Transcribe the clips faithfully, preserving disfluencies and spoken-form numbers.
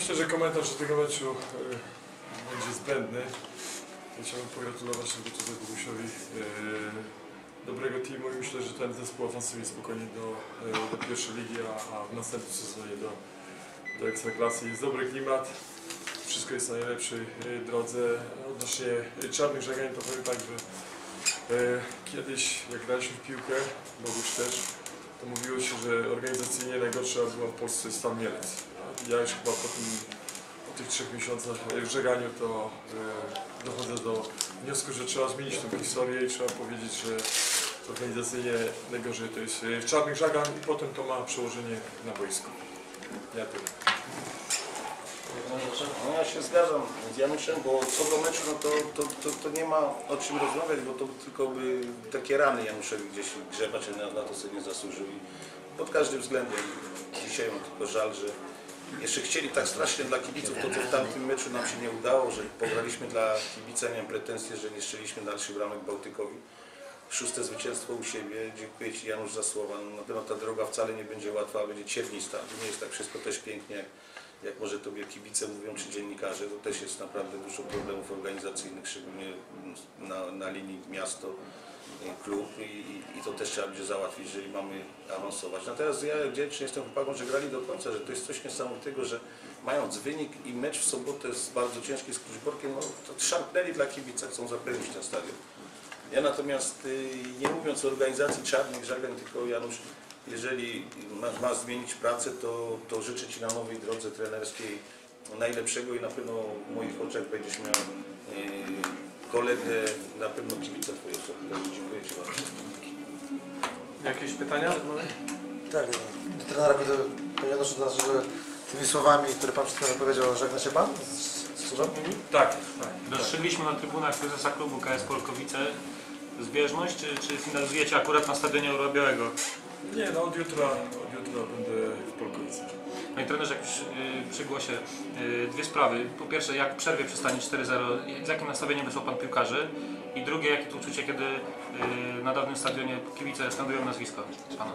myślę, że komentarz do tego meczu y, będzie zbędny. Chciałbym pogratulować Bogusowi Bogusiowi y, dobrego teamu i myślę, że ten zespół awansuje spokojnie do, y, do pierwszej ligi, a, a w następnym sezonie do, do Ekstraklasy. Jest dobry klimat, wszystko jest na najlepszej y, drodze. Odnośnie y, czarnych żagań to powiem tak, że y, kiedyś jak graliśmy w piłkę, Boguś też, to mówiło się, że organizacyjnie najgorsza była w Polsce jest Stal Mielec. Ja już chyba po, tym, po tych trzech miesiącach w żeganiu to e, dochodzę do wniosku, że trzeba zmienić tę historię i trzeba powiedzieć, że organizacyjnie najgorzej to jest w czarnych żagan i potem to ma przełożenie na boisku. Ja tyle. No ja się zgadzam z Januszem, bo co do meczu, no to, to, to, to nie ma o czym rozmawiać, bo to tylko by takie rany Januszowi gdzieś grzebać, na, na to sobie nie zasłużył. I pod każdym względem dzisiaj mam tylko żal, że jeszcze chcieli tak strasznie dla kibiców, to co w tamtym meczu nam się nie udało, że pograliśmy dla kibica, miałem pretensje, że nie strzeliśmy dalszych bramek Bałtykowi. Szóste zwycięstwo u siebie. Dziękuję Ci, Janusz, za słowa. No, na pewno ta droga wcale nie będzie łatwa, a będzie ciernista. To nie jest tak wszystko też pięknie, jak, jak może Tobie kibice mówią, czy dziennikarze. To też jest naprawdę dużo problemów organizacyjnych, szczególnie na, na linii miasto, klub i, i, i to też trzeba będzie załatwić, jeżeli mamy awansować. Natomiast ja wdzięczny jestem chłopakom, że grali do końca, że to jest coś niesamowitego, że mając wynik i mecz w sobotę z bardzo ciężkim z Kluczborkiem, no, to szarpnęli dla kibica, chcą zapełnić ten stadion. Ja natomiast, nie mówiąc o organizacji czarnych żagań, tylko Janusz, jeżeli ma, ma zmienić pracę, to, to życzę Ci na nowej drodze trenerskiej najlepszego i na pewno w moich oczach będziesz miał yy, kolegę, na pewno kibica Twojej osoby. Dziękuję Ci bardzo. Jakieś pytania? Tak, do trenera Panie Januszu, to znaczy, że tymi słowami, które Pan przed chwilą powiedział, żegna się Pan z służbą? Tak, tak. Dostrzegliśmy na trybunach prezesa klubu K S Polkowice zbieżność, czy, czy finalizujecie akurat na stadionie Orła Białego? Nie, no od jutra, od jutra będę w Polkowicy. Panie trenerze, jak przy, yy, przy głosie, yy, dwie sprawy. Po pierwsze, jak w przerwie przy stanie cztery zero, z jakim nastawieniem wysłał Pan piłkarzy? I drugie, jakie to uczucie, kiedy yy, na dawnym stadionie kibice skandują nazwisko Pana?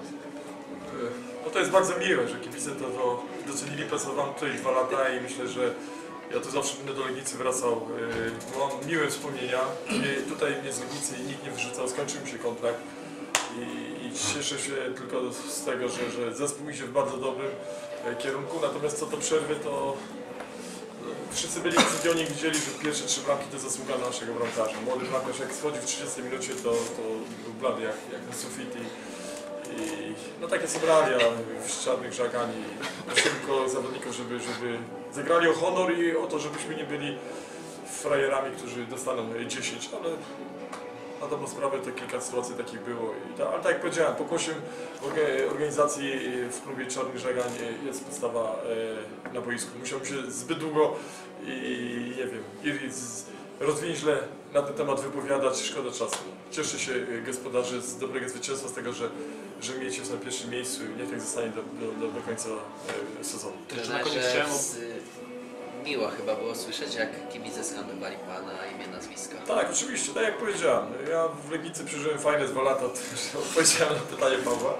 No to jest bardzo miłe, że kibice to, to docenili, pracowałem tutaj dwa lata i myślę, że ja tu zawsze będę do Legnicy wracał. Mam miłe wspomnienia. Tutaj mnie z Legnicy nikt nie wyrzucał, skończył mi się kontrakt i, i cieszę się tylko z tego, że, że zespół idzie w bardzo dobrym kierunku. Natomiast co do przerwy, to wszyscy byli w stadionie, widzieli, że pierwsze trzy bramki to zasługa naszego bramkarza. Młody bramkarz jak schodzi w trzydziestej minucie, to, to był blady jak, jak na sufit. I, I no takie są realia w czarnych żagań i prosimy tylko zawodników, żeby, żeby zagrali o honor i o to, żebyśmy nie byli frajerami, którzy dostaną dziesięć, ale na dobrą sprawę to kilka sytuacji takich było. I ta, ale tak jak powiedziałem, pokłosiem organizacji w klubie czarnych żagań jest podstawa na boisku. Musiałbym się zbyt długo i nie wiem, i z, rozwiń źle na ten temat wypowiadać, szkoda czasu. Cieszę się gospodarzy z dobrego zwycięstwa, z tego, że, że miejecie na pierwszym miejscu i niech tak zostanie do, do, do, do końca sezonu. Trenerze, miło chyba było słyszeć, jak kibice skandowali Pana imię, nazwisko. Tak, oczywiście, tak jak powiedziałem. Ja w Legnicy przeżyłem fajne dwa lata, to odpowiedziałem na pytanie Pawła.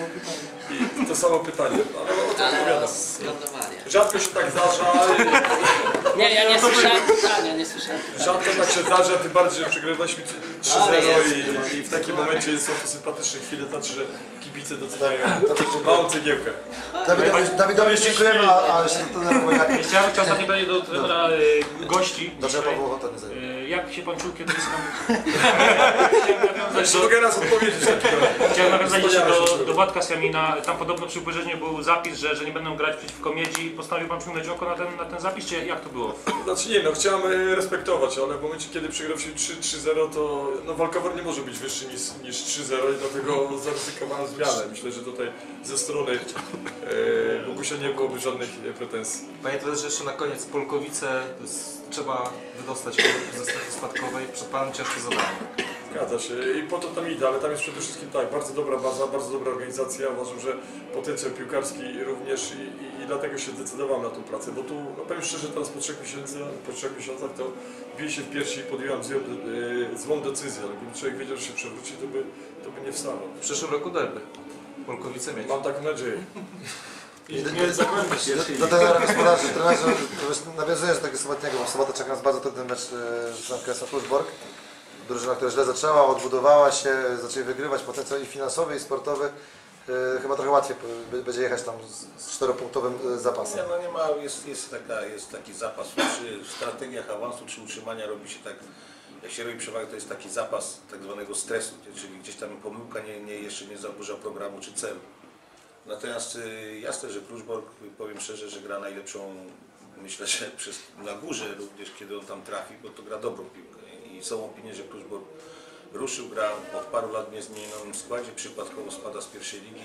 I to samo pytanie, ale o tym opowiadam. Rzadko się tak zdarza. Nie, ja nie słyszałem pytania, nie słyszałem pytania. Rzadko tak się zdarza, tym bardziej, że przegrywaliśmy trzy zero i, i w takim momencie są to sympatyczne chwile, znaczy, że kibice doceniają małą cegiełkę. Dawidowi, Dawidowi dziękujemy, ale się to nie jak... Chciałem jeszcze ostatnie pytanie do trenera y, gości. Dlaczego Paweł Ochota nie zajmie? Y, jak się Pan czuł, kiedy skandowali? Jeszcze mogę raz odpowiedzieć takiego. Chciałem nawiązać jeszcze do, do Władka Siamina. Tam podobno przy upoważnieniu był zapis, że, że nie będą grać przeciwko Miedzi. Postanowił Pan przymknąć oko na ten, na ten zapis, czy jak to było? Znaczy nie, no chciałem respektować, ale w momencie, kiedy przegrał się trzy zero, to no, walkover nie może być wyższy niż, niż trzy zero i dlatego zaryzykowałem zmianę. Myślę, że tutaj ze strony e, Bogusia nie byłoby żadnych pretensji. Panie trenerze, jeszcze na koniec Polkowice, trzeba wydostać klub ze strefy spadkowej, przed Panem ciężkie zadanie. Zgadza się i po to tam idę, ale tam jest przede wszystkim tak, bardzo dobra baza, bardzo dobra organizacja. Uważam, że potencjał piłkarski również i, i, i dlatego się zdecydowałem na tą pracę, bo tu, no powiem szczerze, teraz po trzech miesiącach, po trzech miesiącach to biję się w piersi i podjąłem złą, e, złą decyzję, ale gdyby człowiek wiedział, że się przewróci, to by, to by nie wstawał. W przyszłym roku derby. Polkowice mieć. Mam taką nadzieję. i nie zagłębić się. Do trenera gospodarzy, trenerze, to już nawiązując do tego sobotniego, bo w sobotę czeka nas bardzo trudny mecz z Kresem Kluczbork. Drużyna, która źle zaczęła, odbudowała się, zaczęli wygrywać potencjał i finansowy, i sportowy. Yy, chyba trochę łatwiej będzie jechać tam z, z czteropunktowym zapasem. Nie, no nie ma, jest, jest, taka, jest taki zapas. Przy strategiach awansu czy utrzymania robi się tak, jak się robi przewagę, to jest taki zapas tak zwanego stresu, czyli gdzieś tam pomyłka nie, nie, jeszcze nie zaburza programu czy celu. Natomiast y, jasne, że Kluczbork, powiem szczerze, że gra najlepszą, myślę, że przez, na górze również, kiedy on tam trafi, bo to gra dobrą piłkę. I są opinie, że Kluczbork ruszył, gra od paru lat w niezmienionym składzie, przypadkowo spada z pierwszej ligi.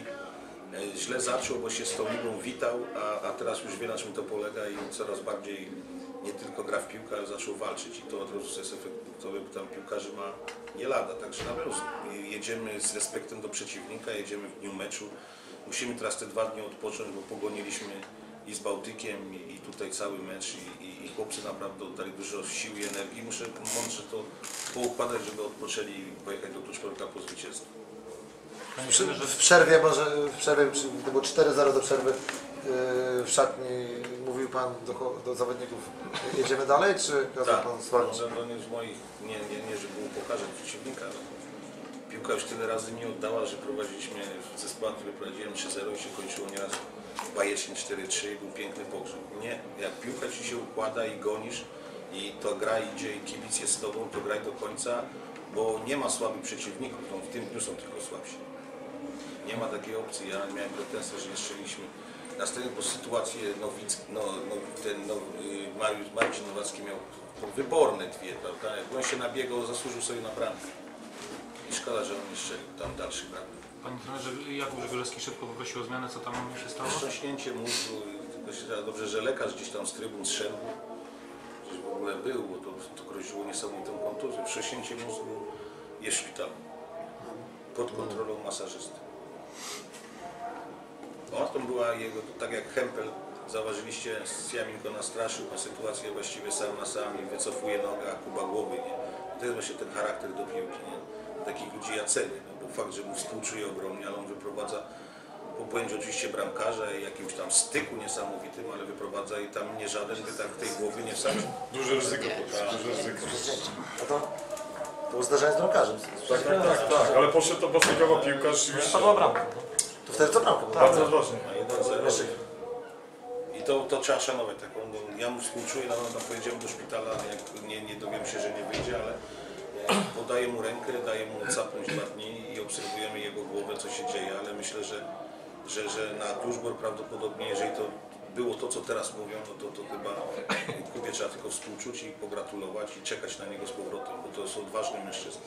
Źle zaczął, bo się z tą ligą witał, a, a teraz już wie, na czym to polega i coraz bardziej nie tylko gra w piłkę, ale zaczął walczyć i to od razu jest efekt punktowy, bo tam piłkarzy ma nie lada. Także na pewno jedziemy z respektem do przeciwnika, jedziemy w dniu meczu. Musimy teraz te dwa dni odpocząć, bo pogoniliśmy i z Bałtykiem, i, i tutaj cały mecz i, i, i chłopcy naprawdę oddali dużo sił i energii. Muszę mądrze to poukładać, żeby odpoczęli i pojechać do Kluczborka po zwycięstwo. Przy, w przerwie, może w przerwie, to było cztery zero do przerwy, yy, w szatni mówił Pan do, do zawodników, jedziemy dalej, czy kazał Tak, Pan zwolnić? no, no nie z moich, nie, nie, nie żeby mu pokazać przeciwnika, ale piłka już tyle razy nie oddała, że prowadziliśmy w zespołach, które prowadziłem trzy zero i się kończyło nieraz bajecznie cztery trzy i był piękny pogrzeb. Nie, jak piłka Ci się układa i gonisz i to gra idzie i kibic jest z Tobą, to graj do końca, bo nie ma słabych przeciwników, no, w tym dniu są tylko słabsi. Nie ma takiej opcji, ja miałem pretensję, że nie strzeliliśmy następnie, bo sytuację Nowic, no, no, ten no, Mariusz, Marcin Nowacki miał wyborne dwie, prawda? Jak on się nabiegał, zasłużył sobie na bramkę. I szkoda, że on nie strzelił tam dalszych bramek. Panie trenerze, Jakub Grzegorski szybko poprosił o zmianę, co tam się stało? Wstrząśnięcie mózgu, tylko się da dobrze, że lekarz gdzieś tam z trybun zszedł, gdzieś w ogóle był, bo to, to groziło niesamowitą kontuzją. Wstrząśnięcie mózgu jest w szpitalu, pod kontrolą masażysty. O, to była jego, tak jak Hempel, zauważyliście, Siamin go nastraszył, a sytuację właściwie sam na sam i wycofuje nogę, a Kuba głowy, nie? To jest właśnie ten charakter do piłki, nie? Takich ludzi ja cenię, no, bo fakt, że mu współczuje ogromnie, ale on wyprowadza po błędzie oczywiście bramkarza i jakimś tam styku niesamowitym, ale wyprowadza i tam nie żaden by tak tej głowy nie wsadził. Duże ryzyko, duże ryzyko. No to było zdarzenie z bramkarzem. Tak, tak, tak, tak, ale poszedł to bosnikowo piłkarz już. Padła bramka. To wtedy co bramka? Bardzo ważne. A jeden zero. I to, to trzeba szanować taką, no, ja mu współczuję, no, no, pojedziemy do szpitala, jak nie, nie dowiem się, że nie wyjdzie, ale e, podaję mu rękę, daję mu capnąć dwa dni i obserwujemy jego głowę, co się dzieje, ale myślę, że, że, że na Kluczbork prawdopodobnie, jeżeli to było to, co teraz mówią, no to, to chyba Kubie trzeba tylko współczuć i pogratulować i czekać na niego z powrotem, bo to jest odważny mężczyzna.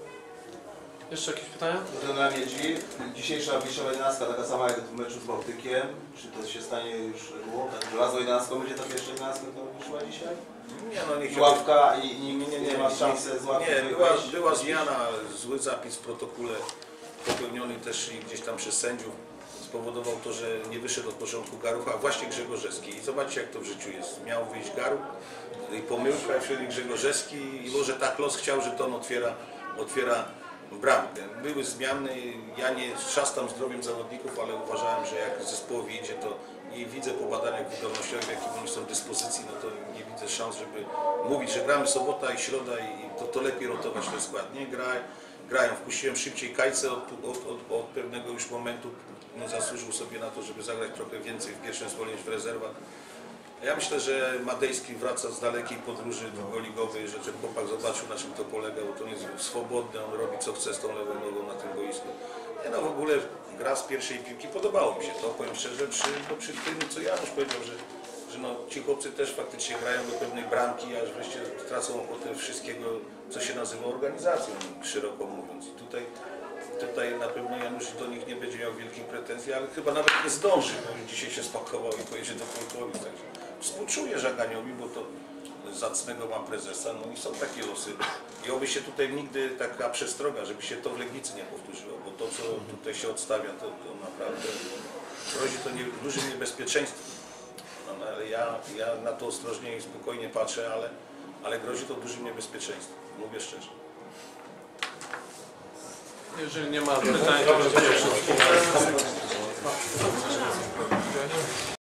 Jeszcze jakieś pytania? Trenera Miedzi, dzisiejsza wyjściowa jedenastka taka sama jak w meczu z Bałtykiem. Czy to się stanie już regułą? Tak, żelazną jedenastką będzie ta pierwsza jedenastka, która wyszła dzisiaj? Nie, no nie I ławka i nikt Nie, nie, nie, nie, ma szansy z ławki nie, była, wyjść? była zmiana, zły zapis w protokole popełniony też i gdzieś tam przez sędziów spowodował to, że nie wyszedł od początku Garuch, a właśnie Grzegorzewski. I zobaczcie, jak to w życiu jest. Miał wyjść Garuch i pomyłka, czyli Grzegorzewski i może tak los chciał, że to on otwiera, otwiera bramkę. Były zmiany, ja nie trzastam zdrowiem zawodników, ale uważałem, że jak zespołowi idzie, to i widzę po badaniach wydolnościowych, w jakim oni są dyspozycji, no to nie widzę szans, żeby mówić, że gramy sobota i środa i to, to lepiej rotować ten skład. Nie gra, grają. Wpuściłem szybciej Kajce od, od, od, od pewnego już momentu, no, zasłużył sobie na to, żeby zagrać trochę więcej w pierwszym zespole niż w rezerwach. Ja myślę, że Madejski wraca z dalekiej podróży drugoligowej, że ten chłopak zobaczył, na czym to polega, bo to nie jest swobodny, on robi co chce z tą lewą nogą na tym boisku. Nie, no w ogóle gra z pierwszej piłki, podobało mi się to, powiem szczerze, przy, no, przy tym, co Janusz powiedział, że, że no, ci chłopcy też faktycznie grają do pewnej bramki, aż wreszcie tracą ochotę wszystkiego, co się nazywa organizacją, szeroko mówiąc. I tutaj, tutaj na pewno Janusz do nich nie będzie miał wielkich pretensji, ale chyba nawet nie zdąży, bo dzisiaj się spakował i pojedzie do Polkowic. Także współczuję Żaganiowi, bo to zacnego ma prezesa, no i są takie losy. I oby się tutaj nigdy taka przestroga, żeby się to w Legnicy nie powtórzyło, bo to, co tutaj się odstawia, to, to naprawdę grozi to nie, dużym niebezpieczeństwem. No, ale ja, ja na to ostrożnie i spokojnie patrzę, ale, ale grozi to dużym niebezpieczeństwem, mówię szczerze. Jeżeli nie ma pytań, to Widziałeś?